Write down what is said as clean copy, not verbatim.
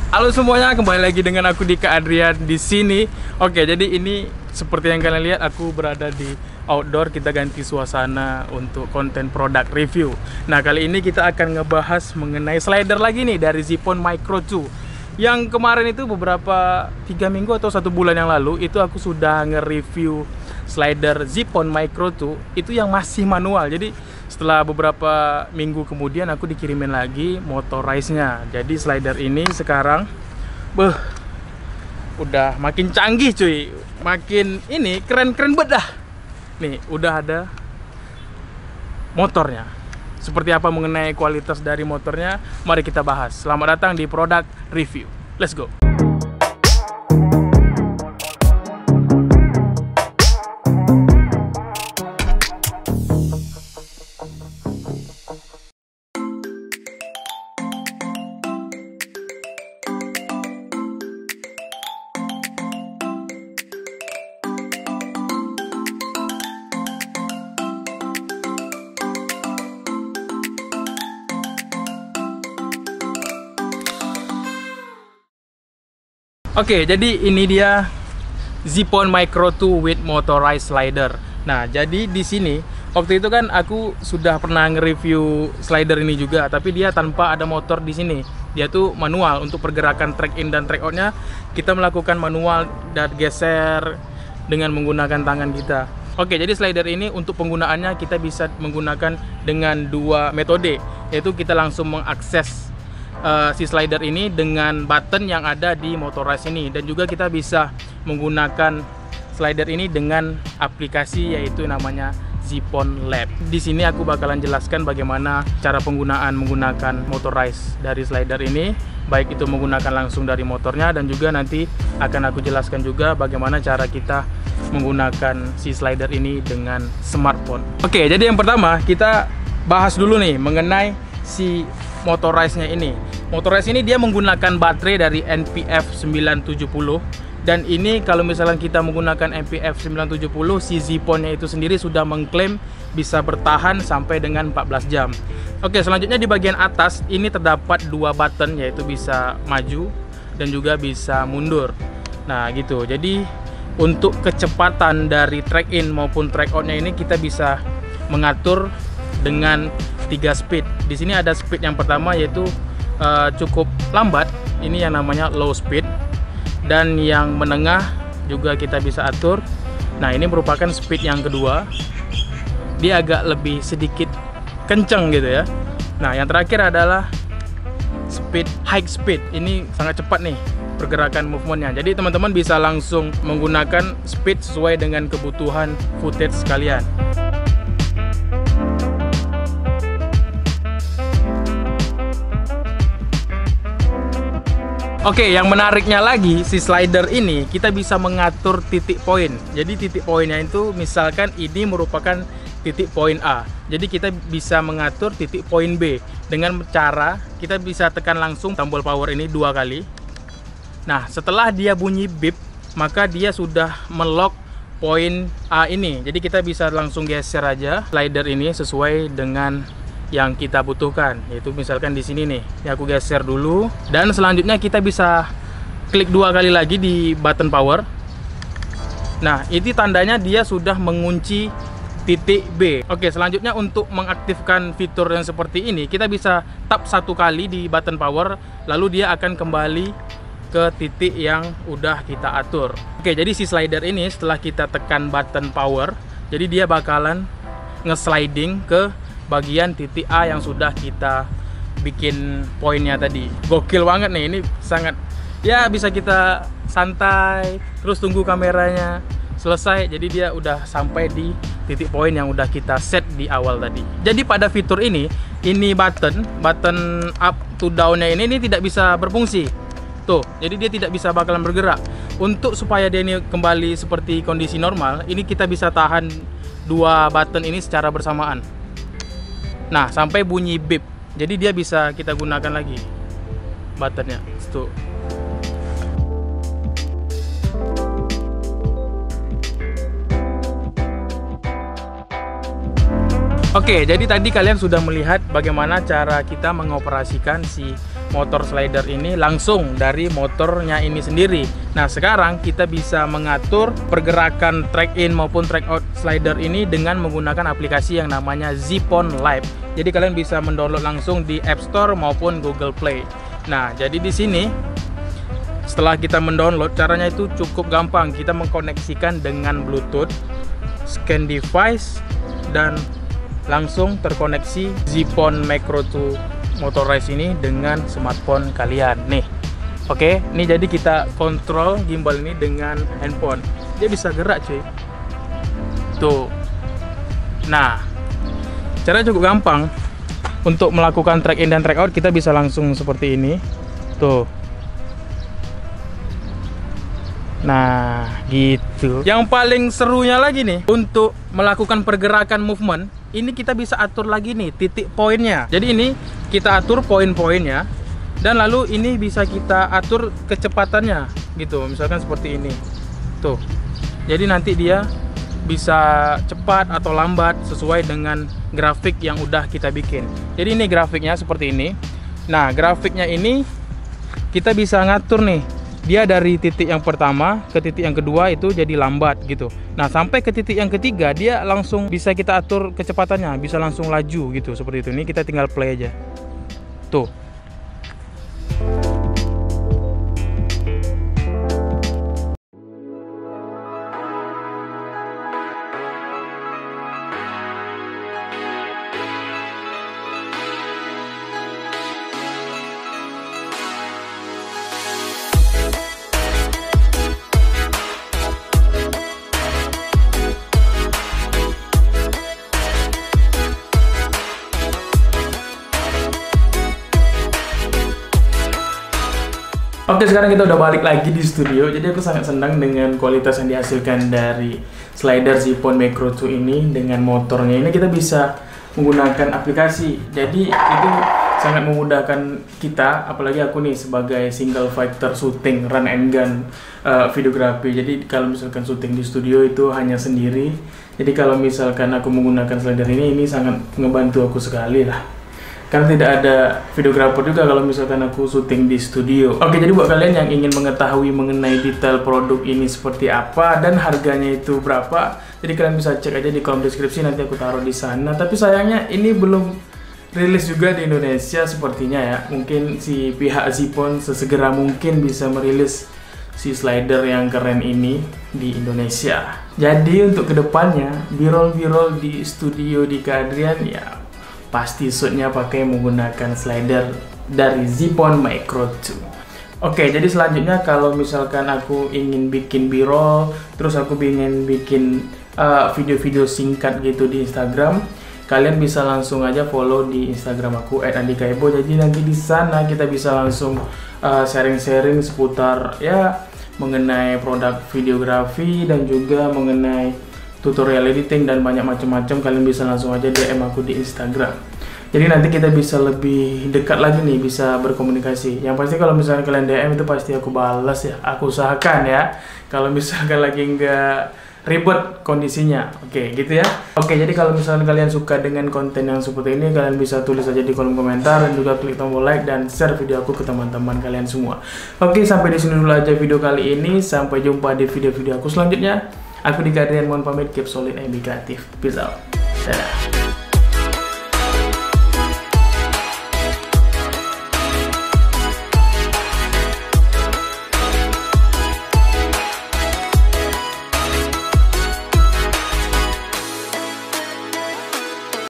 Halo semuanya, kembali lagi dengan aku Dika Adrian di sini. Oke, jadi ini seperti yang kalian lihat, aku berada di outdoor. Kita ganti suasana untuk konten produk review. Nah, kali ini kita akan ngebahas mengenai slider lagi nih dari Zipon Micro 2. Yang kemarin itu beberapa 3 minggu atau 1 bulan yang lalu itu aku sudah nge-review slider Zipon Micro 2 itu yang masih manual. Jadi setelah beberapa minggu kemudian aku dikirimin lagi motorized-nya. Jadi slider ini sekarang udah makin canggih cuy. Makin ini keren-keren banget dah. Nih, udah ada motornya. Seperti apa mengenai kualitas dari motornya? Mari kita bahas. Selamat datang di produk review. Let's go. Oke, jadi ini dia Zipon Micro 2 with motorized slider. Nah, jadi di sini waktu itu kan aku sudah pernah nge-review slider ini juga, tapi dia tanpa ada motor di sini. Dia tuh manual. Untuk pergerakan track in dan track out-nya kita melakukan manual dan geser dengan menggunakan tangan kita. Oke, jadi slider ini untuk penggunaannya kita bisa menggunakan dengan dua metode, yaitu kita langsung mengakses si slider ini dengan button yang ada di motorized ini, dan juga kita bisa menggunakan slider ini dengan aplikasi yaitu namanya Zipon Lab. Di sini aku bakalan jelaskan bagaimana cara penggunaan menggunakan motorized dari slider ini, baik itu menggunakan langsung dari motornya, dan juga nanti akan aku jelaskan juga bagaimana cara kita menggunakan si slider ini dengan smartphone. Oke, jadi yang pertama kita bahas dulu nih mengenai si motorized-nya ini. Motorized ini dia menggunakan baterai dari NPF 970, dan ini kalau misalnya kita menggunakan NPF 970, si Zipon-nya itu sendiri sudah mengklaim bisa bertahan sampai dengan 14 jam. Oke, selanjutnya di bagian atas ini terdapat dua button, yaitu bisa maju dan juga bisa mundur. Nah, gitu. Jadi untuk kecepatan dari track in maupun track out-nya ini kita bisa mengatur dengan 3 speed. Di sini ada speed yang pertama yaitu cukup lambat, ini yang namanya low speed, dan yang menengah juga kita bisa atur. Nah, ini merupakan speed yang kedua, dia agak lebih sedikit kenceng gitu ya. Nah, yang terakhir adalah speed high speed, ini sangat cepat nih pergerakan movementnya. Jadi teman-teman bisa langsung menggunakan speed sesuai dengan kebutuhan footage sekalian. Oke, yang menariknya lagi, si slider ini kita bisa mengatur titik poin. Jadi titik poinnya itu misalkan ini merupakan titik poin A. Jadi kita bisa mengatur titik poin B dengan cara kita bisa tekan langsung tombol power ini 2 kali. Nah, setelah dia bunyi beep, maka dia sudah melock poin A ini. Jadi kita bisa langsung geser aja slider ini sesuai dengan yang kita butuhkan, yaitu misalkan di sini nih, ya aku geser dulu, dan selanjutnya kita bisa klik 2 kali lagi di button power. Nah, ini tandanya dia sudah mengunci titik B. Oke, selanjutnya untuk mengaktifkan fitur yang seperti ini, kita bisa tap 1 kali di button power, lalu dia akan kembali ke titik yang udah kita atur. Oke, jadi si slider ini setelah kita tekan button power, jadi dia bakalan nge-sliding ke bagian titik A yang sudah kita bikin poinnya tadi. Gokil banget nih, ini sangat ya, bisa kita santai terus tunggu kameranya selesai, jadi dia udah sampai di titik poin yang udah kita set di awal tadi. Jadi pada fitur ini button up to down-nya ini tidak bisa berfungsi tuh, jadi dia tidak bisa bakalan bergerak. Untuk supaya dia ini kembali seperti kondisi normal, ini kita bisa tahan 2 button ini secara bersamaan. Nah, sampai bunyi beep. Jadi dia bisa kita gunakan lagi buttonnya. Tuh. Oke, jadi tadi kalian sudah melihat bagaimana cara kita mengoperasikan si motor slider ini langsung dari motornya ini sendiri. Nah, sekarang kita bisa mengatur pergerakan track in maupun track out slider ini dengan menggunakan aplikasi yang namanya Zeapon Live. Jadi kalian bisa mendownload langsung di App Store maupun Google Play. Nah, jadi di sini setelah kita mendownload, caranya itu cukup gampang. Kita mengkoneksikan dengan Bluetooth, scan device, dan langsung terkoneksi Zeapon Micro 2 Motorized ini dengan smartphone kalian nih. Oke, ini jadi kita kontrol gimbal ini dengan handphone. Dia bisa gerak cuy. Tuh. Nah, caranya cukup gampang. Untuk melakukan track in dan track out kita bisa langsung seperti ini. Tuh. Nah, gitu. Yang paling serunya lagi nih, untuk melakukan pergerakan movement, ini kita bisa atur lagi nih titik poinnya. Jadi ini kita atur poin-poinnya, dan lalu ini bisa kita atur kecepatannya gitu. Misalkan seperti ini. Tuh. Jadi nanti dia bisa cepat atau lambat sesuai dengan grafik yang udah kita bikin. Jadi ini grafiknya seperti ini. Nah, grafiknya ini kita bisa ngatur nih. Dia dari titik yang pertama ke titik yang kedua itu jadi lambat gitu. Nah, sampai ke titik yang ketiga dia langsung bisa kita atur kecepatannya, bisa langsung laju gitu, seperti itu. Ini kita tinggal play aja. Tuh. Oke, sekarang kita udah balik lagi di studio. Jadi aku sangat senang dengan kualitas yang dihasilkan dari slider Zeapon Micro 2 ini dengan motornya. Ini kita bisa menggunakan aplikasi. Jadi itu sangat memudahkan kita, apalagi aku nih sebagai single fighter shooting run and gun videografi. Jadi kalau misalkan syuting di studio itu hanya sendiri. Jadi kalau misalkan aku menggunakan slider ini sangat ngebantu aku sekali lah. Karena tidak ada videografer juga kalau misalkan aku syuting di studio. Oke, jadi buat kalian yang ingin mengetahui mengenai detail produk ini seperti apa dan harganya itu berapa, jadi kalian bisa cek aja di kolom deskripsi, nanti aku taruh di sana. Tapi sayangnya ini belum rilis juga di Indonesia sepertinya ya. Mungkin si pihak Zeapon sesegera mungkin bisa merilis si slider yang keren ini di Indonesia. Jadi untuk kedepannya, b-roll di studio di Kak Adrian ya pasti shootnya pakai menggunakan slider dari Zeapon Micro 2. Oke, jadi selanjutnya kalau misalkan aku ingin bikin b-roll, terus aku ingin bikin video-video singkat gitu di Instagram, kalian bisa langsung aja follow di Instagram aku @andikaibo. Jadi nanti di sana kita bisa langsung sharing-sharing seputar ya mengenai produk videografi dan juga mengenai tutorial editing dan banyak macam-macam. Kalian bisa langsung aja DM aku di Instagram. Jadi nanti kita bisa lebih dekat lagi nih, bisa berkomunikasi. Yang pasti kalau misalnya kalian DM itu pasti aku balas ya. Aku usahakan ya. Kalau misalkan lagi nggak ribet kondisinya. Oke, gitu ya. Oke, jadi kalau misalnya kalian suka dengan konten yang seperti ini, kalian bisa tulis aja di kolom komentar dan juga klik tombol like dan share video aku ke teman-teman kalian semua. Oke, sampai di sini dulu aja video kali ini. Sampai jumpa di video-video aku selanjutnya. Aku di Kak Adrian, mohon pamit, keep solid and be kreatif. Peace out. Dadah.